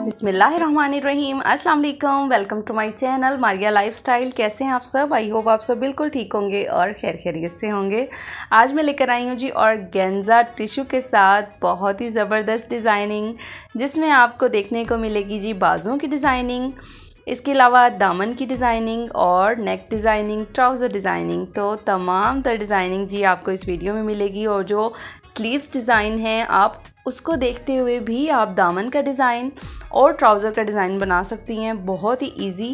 बिस्मिल्लाहिर्रहमानिर्रहीम। अस्सलाम वालेकुम। Welcome to my channel Maria lifestyle. कैसे हैं आप सब? आई होप आप सब बिल्कुल ठीक होंगे और खैरियत से होंगे। आज मैं लेकर आई हूँ जी ऑर्गेन्जा टिश्यू के साथ बहुत ही ज़बरदस्त डिज़ाइनिंग, जिसमें आपको देखने को मिलेगी जी बाजुओं की डिज़ाइनिंग, इसके अलावा दामन की डिज़ाइनिंग और नेक डिज़ाइनिंग, ट्राउज़र डिज़ाइनिंग। तो तमाम तर डिज़ाइनिंग जी आपको इस वीडियो में मिलेगी। और जो स्लीव्स डिज़ाइन हैं आप उसको देखते हुए भी आप दामन का डिज़ाइन और ट्राउज़र का डिज़ाइन बना सकती हैं। बहुत ही इजी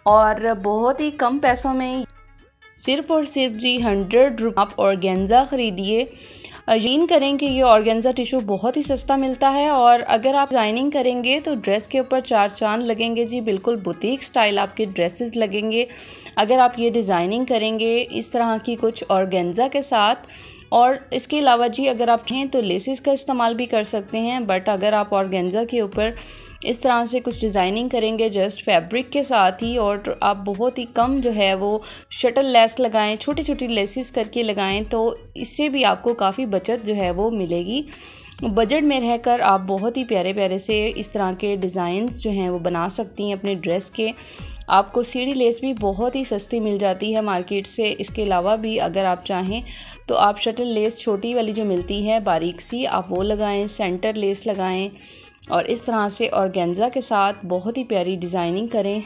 और बहुत ही कम पैसों में, सिर्फ़ और सिर्फ जी 100 रुपये आप ऑर्गेन्जा ख़रीदिए। यकीन करें कि ये ऑर्गेन्जा टिश्यू बहुत ही सस्ता मिलता है और अगर आप डिज़ाइनिंग करेंगे तो ड्रेस के ऊपर चार चांद लगेंगे जी। बिल्कुल बुटीक स्टाइल आपके ड्रेसेस लगेंगे अगर आप ये डिज़ाइनिंग करेंगे इस तरह की कुछ ऑर्गेन्जा के साथ। और इसके अलावा जी अगर आप चाहें तो लेसेस का इस्तेमाल भी कर सकते हैं, बट अगर आप ऑर्गेन्जा के ऊपर इस तरह से कुछ डिज़ाइनिंग करेंगे जस्ट फैब्रिक के साथ ही, और आप बहुत ही कम जो है वो शटल लेस लगाएं, छोटी छोटी लेसेस करके लगाएं, तो इससे भी आपको काफ़ी बचत जो है वो मिलेगी। बजट में रहकर आप बहुत ही प्यारे प्यारे से इस तरह के डिज़ाइंस जो हैं वो बना सकती हैं अपने ड्रेस के। आपको सीढ़ी लेस भी बहुत ही सस्ती मिल जाती है मार्केट से। इसके अलावा भी अगर आप चाहें तो आप शटल लेस छोटी वाली जो मिलती है बारीक सी, आप वो लगाएं, सेंटर लेस लगाएं और इस तरह से ऑर्गेन्जा के साथ बहुत ही प्यारी डिज़ाइनिंग करें।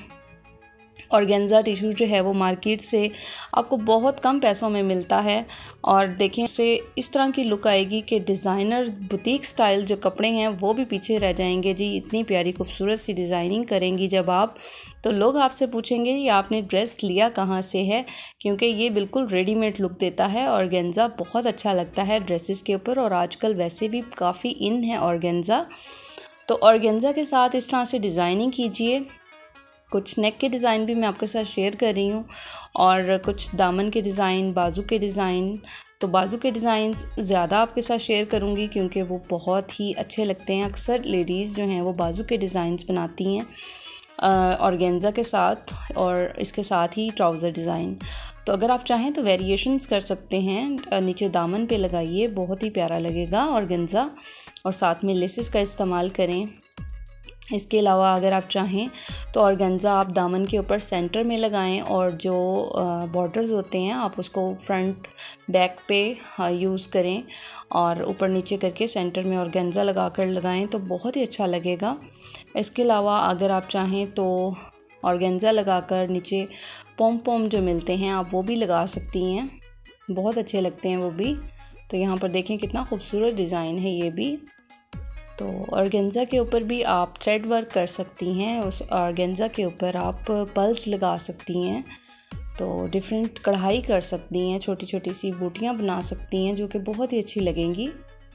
ऑर्गेन्जा टिश्यू जो है वो मार्केट से आपको बहुत कम पैसों में मिलता है और देखें उससे इस तरह की लुक आएगी कि डिज़ाइनर बुटीक स्टाइल जो कपड़े हैं वो भी पीछे रह जाएंगे जी। इतनी प्यारी खूबसूरत सी डिज़ाइनिंग करेंगी जब आप, तो लोग आपसे पूछेंगे ये आपने ड्रेस लिया कहाँ से है, क्योंकि ये बिल्कुल रेडीमेड लुक देता है। ऑर्गेन्जा बहुत अच्छा लगता है ड्रेसेस के ऊपर और आजकल वैसे भी काफ़ी इन है ऑर्गेन्जा। तो ऑर्गेन्जा के साथ इस तरह से डिज़ाइनिंग कीजिए। कुछ नेक के डिज़ाइन भी मैं आपके साथ शेयर कर रही हूँ और कुछ दामन के डिज़ाइन, बाजू के डिज़ाइन। तो बाजू के डिज़ाइन ज़्यादा आपके साथ शेयर करूँगी क्योंकि वो बहुत ही अच्छे लगते हैं। अक्सर लेडीज़ जो हैं वो बाजू के डिज़ाइंस बनाती हैं ऑर्गेन्जा के साथ और इसके साथ ही ट्राउज़र डिज़ाइन। तो अगर आप चाहें तो वेरिएशंस कर सकते हैं, नीचे दामन पे लगाइए, बहुत ही प्यारा लगेगा ऑर्गेन्जा, और साथ में लेसेस का इस्तेमाल करें। इसके अलावा अगर आप चाहें तो ऑर्गेन्जा आप दामन के ऊपर सेंटर में लगाएं और जो बॉर्डर्स होते हैं आप उसको फ्रंट बैक पे यूज़ करें और ऊपर नीचे करके सेंटर में ऑर्गेन्जा लगाकर लगाएं तो बहुत ही अच्छा लगेगा। इसके अलावा अगर आप चाहें तो ऑर्गेन्जा लगाकर नीचे पॉम पॉम जो मिलते हैं आप वो भी लगा सकती हैं, बहुत अच्छे लगते हैं वो भी। तो यहाँ पर देखें कितना खूबसूरत डिज़ाइन है ये भी। तो ऑर्गेन्जा के ऊपर भी आप थ्रेड वर्क कर सकती हैं, उस ऑर्गेन्जा के ऊपर आप पल्स लगा सकती हैं, तो डिफरेंट कढ़ाई कर सकती हैं, छोटी छोटी सी बूटियां बना सकती हैं जो कि बहुत ही अच्छी लगेंगी।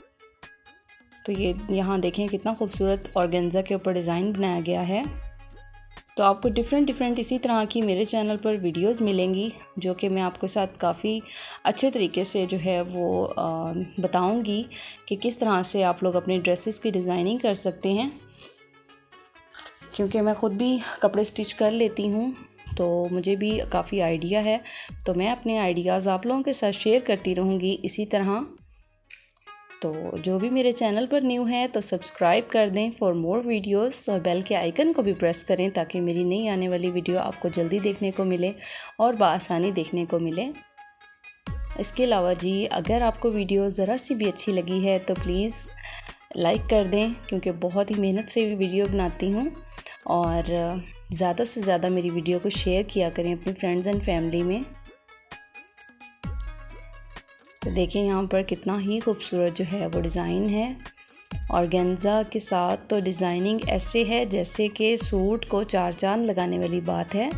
तो ये यहाँ देखें कितना खूबसूरत ऑर्गेन्जा के ऊपर डिज़ाइन बनाया गया है। तो आपको डिफरेंट इसी तरह की मेरे चैनल पर वीडियोस मिलेंगी जो कि मैं आपके साथ काफ़ी अच्छे तरीके से जो है वो बताऊंगी कि किस तरह से आप लोग अपने ड्रेसेस की डिज़ाइनिंग कर सकते हैं। क्योंकि मैं ख़ुद भी कपड़े स्टिच कर लेती हूँ तो मुझे भी काफ़ी आइडिया है, तो मैं अपने आइडियाज़ आप लोगों के साथ शेयर करती रहूँगी इसी तरह। तो जो भी मेरे चैनल पर न्यू है तो सब्सक्राइब कर दें फॉर मोर वीडियोस और बेल के आइकन को भी प्रेस करें ताकि मेरी नई आने वाली वीडियो आपको जल्दी देखने को मिले और बआसानी देखने को मिले। इसके अलावा जी अगर आपको वीडियो ज़रा सी भी अच्छी लगी है तो प्लीज़ लाइक कर दें, क्योंकि बहुत ही मेहनत से भी वीडियो बनाती हूँ और ज़्यादा से ज़्यादा मेरी वीडियो को शेयर किया करें अपने फ्रेंड्स एंड फैमिली में। तो देखें यहाँ पर कितना ही खूबसूरत जो है वो डिज़ाइन है ऑर्गेन्जा के साथ। तो डिज़ाइनिंग ऐसे है जैसे कि सूट को चार चांद लगाने वाली बात है।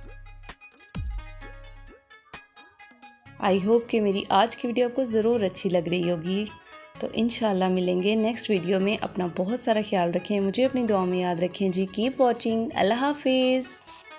आई होप कि मेरी आज की वीडियो आपको ज़रूर अच्छी लग रही होगी। तो इंशाल्लाह मिलेंगे नेक्स्ट वीडियो में। अपना बहुत सारा ख्याल रखें, मुझे अपनी दुआ में याद रखें जी। Keep watching. अल्लाह हाफिज़।